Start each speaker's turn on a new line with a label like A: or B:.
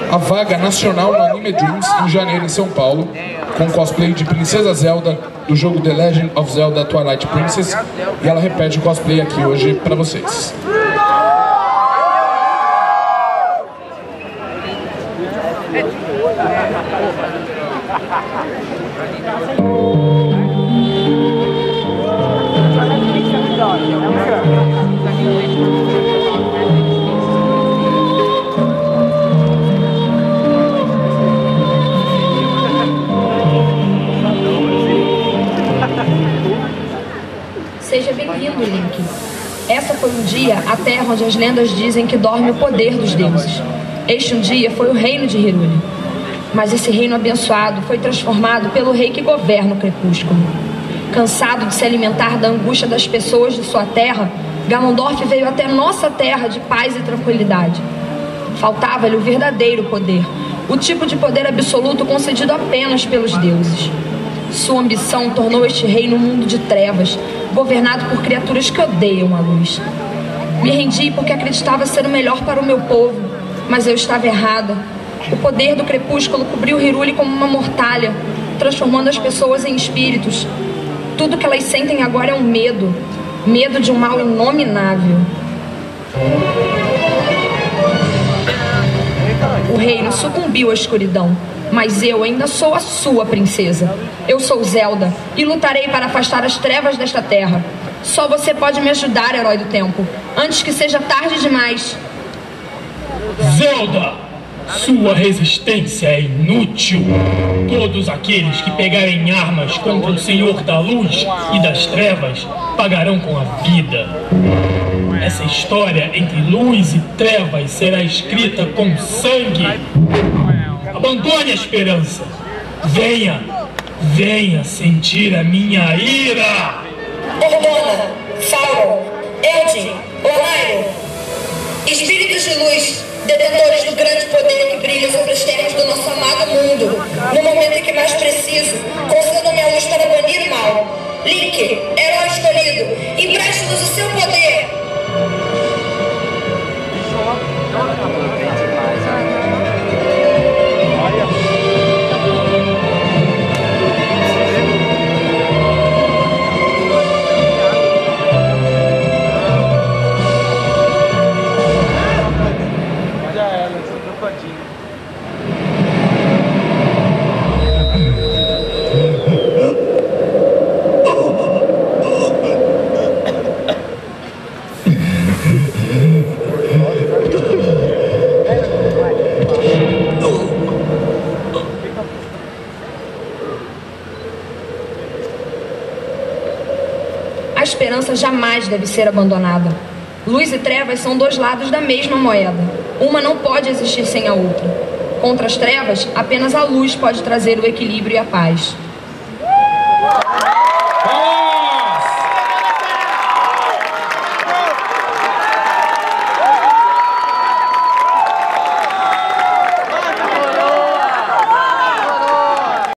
A: a vaga nacional no Anime Dreams em janeiro em São Paulo, com cosplay de Princesa Zelda do jogo The Legend of Zelda Twilight Princess, e ela repete o cosplay aqui hoje pra vocês.
B: Seja bem-vindo, Link. Essa foi um dia a terra onde as lendas dizem que dorme o poder dos deuses. Este um dia foi o reino de Hyrule. Mas esse reino abençoado foi transformado pelo rei que governa o crepúsculo. Cansado de se alimentar da angústia das pessoas de sua terra, Ganondorf veio até nossa terra de paz e tranquilidade. Faltava-lhe o verdadeiro poder, o tipo de poder absoluto concedido apenas pelos deuses. Sua ambição tornou este reino um mundo de trevas, governado por criaturas que odeiam a luz. Me rendi porque acreditava ser o melhor para o meu povo, mas eu estava errada. O poder do crepúsculo cobriu Hyrule como uma mortalha, transformando as pessoas em espíritos. Tudo que elas sentem agora é um medo, medo de um mal inominável. O reino sucumbiu à escuridão, mas eu ainda sou a sua princesa. Eu sou Zelda e lutarei para afastar as trevas desta terra. Só você pode me ajudar, herói do tempo, antes que seja tarde demais.
C: Zelda! Sua resistência é inútil. Todos aqueles que pegarem armas contra o Senhor da Luz e das Trevas pagarão com a vida. Essa história entre luz e trevas será escrita com sangue. Abandone a esperança. Venha, venha sentir a minha ira.
D: Ordona, Sauron, Eldin, Onairo, espíritos de luz, detentores do grande poder que brilha sobre as terras do nosso amado mundo. No momento em que mais preciso, concedam-me a luz para banir o mal. Link, herói escolhido, empreste-nos o seu poder.
B: A esperança jamais deve ser abandonada. Luz e trevas são dois lados da mesma moeda. Uma não pode existir sem a outra. Contra as trevas, apenas a luz pode trazer o equilíbrio e a paz.